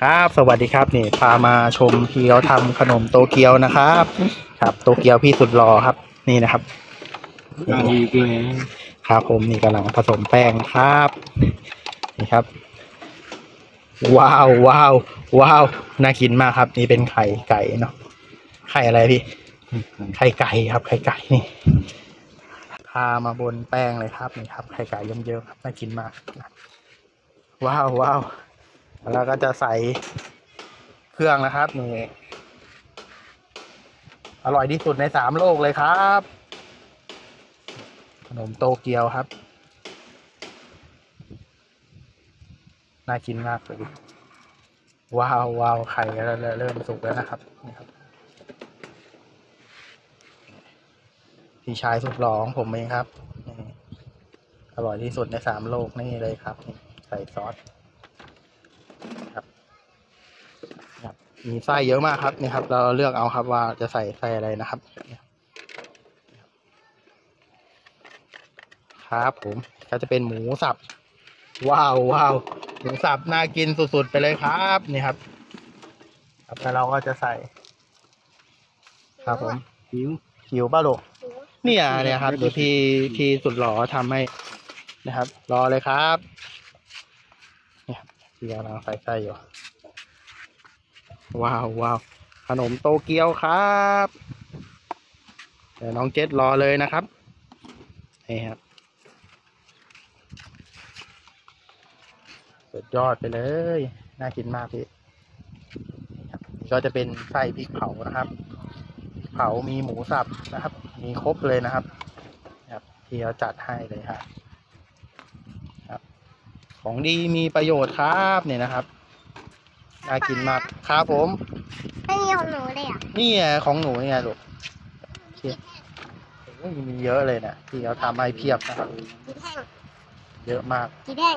ครับสวัสดีครับนี่พามาชมพี่เขาทำขนมโตเกียวนะครับครับโตเกียวพี่สุดหล่อครับนี่นะครับครับผมนี่กำลังผสมแป้งครับนี่ครับว้าวว้าวว้าวน่ากินมากครับนี่เป็นไข่ไก่เนาะไข่อะไรพี่ไข่ไก่ครับไข่ไก่นี่พามาบนแป้งเลยครับนี่ครับไข่ไก่เยิ้มๆครับน่ากินมากว้าวว้าวแล้วก็จะใส่เครื่องนะครับนี่อร่อยที่สุดใน3 โลกเลยครับขนมโตเกียวครับน่ากินมากเลยว้าวว้าวไข่เริ่มสุกแล้วนะครับนี่ครับพี่ชายสุดหล่อของผมเองครับอร่อยที่สุดใน3 โลกนี่เลยครับใส่ซอสครับมีไส้เยอะมากครับนี่ครับเราเลือกเอาครับว่าจะใส่ไส้อะไรนะครับครับผมก็จะเป็นหมูสับว้าวว้าวหมูสับน่ากินสุดๆไปเลยครับนี่ครับแล้วเราก็จะใส่ครับผมหิวป่ะลูกเนี่ยครับเดี๋ยวพี่สุดหล่อทำให้นะครับรอเลยครับนี่ครับพี่กำลังใส่ไส้อยู่ว้าวว้าวขนมโตเกียวครับเดี๋ยวน้องเจษรอเลยนะครับนี่ครับสุดยอดไปเลยน่ากินมากพี่ก็จะเป็นไส้พริกเผานะครับเผามีหมูสับนะครับมีครบเลยนะครับที่เขาจัดให้เลยครับของดีมีประโยชน์ครับเนี่ยนะครับน่ากินมากครับผมไม่มีของหนูเลยอ่ะนี่ไงของหนูไงลูกมีเยอะเลยนะที่เขาทำให้เพียบนะครับเยอะมากกี่แท่ง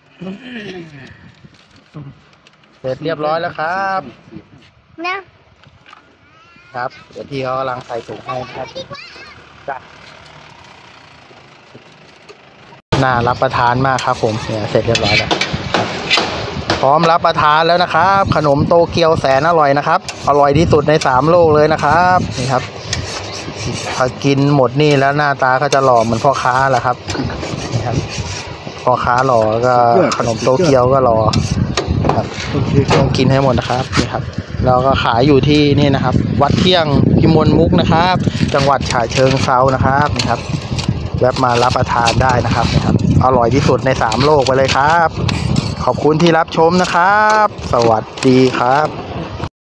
เสร็จเรียบร้อยแล้วครับนะครับเดี๋ยวพี่เขากำลังใส่ถุงให้ครับจ้ะน่ารับประทานมากครับผมเนี่ยเสร็จเรียบร้อยแล้วพร้อมรับประทานแล้วนะครับขนมโตเกียวแสนอร่อยนะครับอร่อยที่สุดใน3 โลกเลยนะครับนี่ครับถ้ากินหมดนี่แล้วหน้าตาก็จะหล่อเหมือนพ่อค้าแหละครับนี่ครับพ่อค้าหล่อก็ขนมโตเกียวก็หล่อครับต้องกินให้หมดนะครับนี่ครับเราก็ขายอยู่ที่นี่นะครับวัดเที่ยงพิมลมุกนะครับจังหวัดฉะเชิงเทรานะครับนี่ครับแวะมารับประทานได้นะครับอร่อยที่สุดใน3 โลกไปเลยครับขอบคุณที่รับชมนะครับสวัสดีครับ